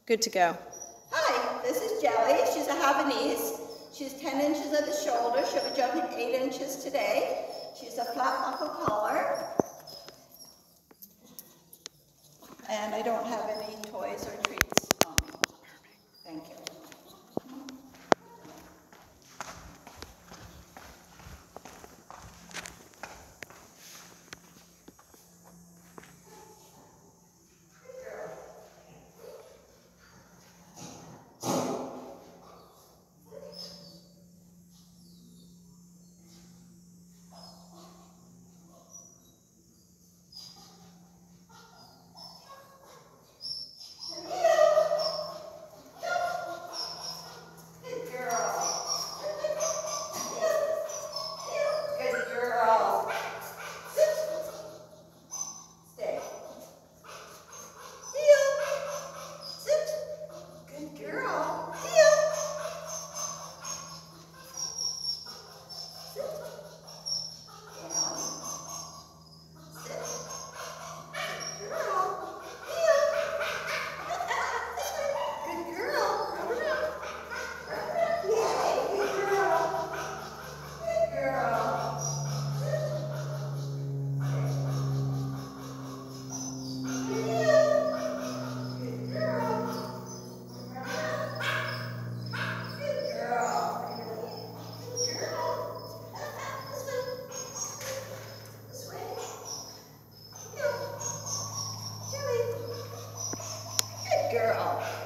Good to go. Hi, this is Jelly. She's a Havanese. She's 10 inches at the shoulder. She'll be jumping 8 inches today. She's a flat buckle collar. And I don't have any toys or treats on me. Thank you. Girl.